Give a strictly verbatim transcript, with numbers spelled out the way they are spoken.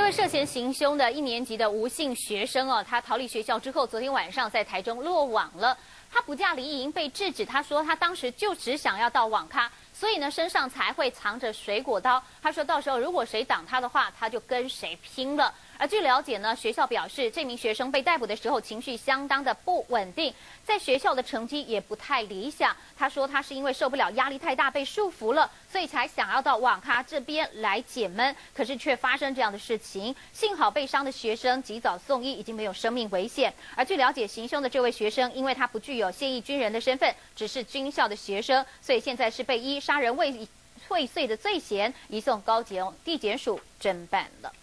位涉嫌行凶的一年级的吴姓学生哦，他逃离学校之后，昨天晚上在台中落网了。他不假离营被制止，他说他当时就只想要到网咖，所以呢身上才会藏着水果刀。他说到时候如果谁挡他的话，他就跟谁拼了。而据了解呢，学校表示这名学生被逮捕的时候情绪相当的不稳定，在学校的成绩也不太理想。他说他是因为受不了压力太大被束缚了，所以才想要到网咖这边来解闷，可是却发生这样的事情。幸好被伤的学生及早送医，已经没有生命危险。而据了解，行凶的这位学生因为他不具有现役军人的身份，只是军校的学生，所以现在是被依杀人未未遂的罪嫌移送高检地检署侦办了。